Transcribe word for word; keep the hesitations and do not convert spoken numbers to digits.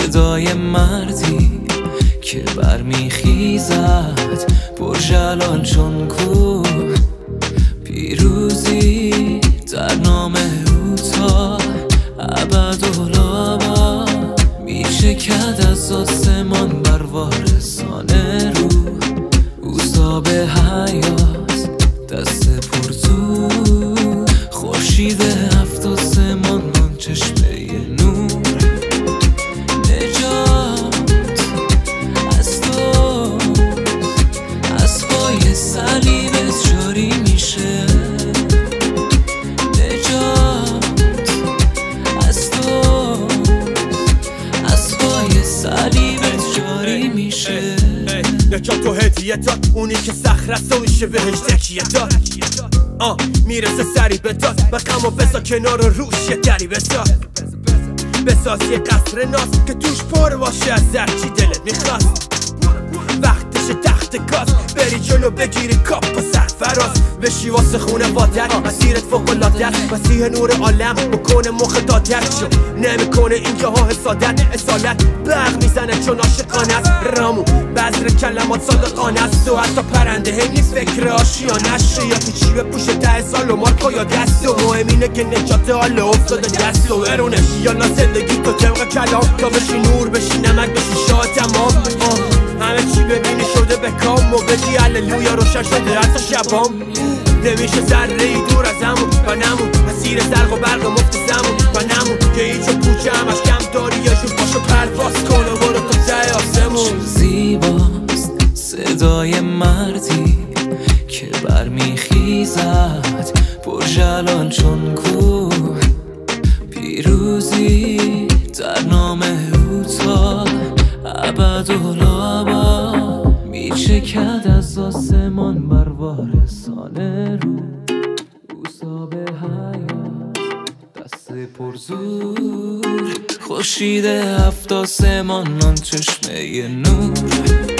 صدای مردی که برمیخیزد پرجلال چون کوه، پیروزی در نام او تا ابدالآباد، میچکد از آسمان بر وارثان روح. اوضاع به حیات دست پرزور، خورشید هفت آسمان من چشمه نور. نجات از تو از پای صلیبت جاری میشه، نجات از تو از پای صلیبت جاری میشه. نجات و هدیه داد، اونی که صخره‌ست و میشه بهش تکیه داد. آه میرسه سری به داد و غمو بسا کنار و روش یه دری بساد. بساز یه قصر ناز که توش پر باشه از هرچی دلت میخواست. وقتش تخت کاس بری جلو بگیری کاپ و سرفراز، بشی واسه خونه وادر مسیرت فوق‌العاده، مسیح نور عالم بکنه مخ دادت شو. نمیکنه اینجاها حسادت اصالت، برق میزنه چون عاشقانه است. رامون بذر کلمات صادقانه است و حتی پرنده هی فکر آشیانش یا تو چی بپوشه ده سال و مارکا یا دست. و مهم اینه که نجات حال افتاده دست و برونش یالا زندگی تو طبق کلام، تا بشی نور بشی نمک بشی شاه تمام. همه چی ببینی شده به کام و بگی هللویا روشن شده حتی شبام. نمیشه ذره ای دور از همون و نمون مسیر زرق و برق و مفت زمون و نمون که هیچ و پوچه همش کم داری یه جور پاشو پرواز کن و برو تو ته آسمون. زیباست صدای مردی که برمیخیزد پرجلال چون کوه، پیروزی در نام او تا ابدالآباد، میچکد از آسمان بر وارثان روح. اوضاع به حیات دست پرزور، خورشید هفت آسمان آن چشمه نور.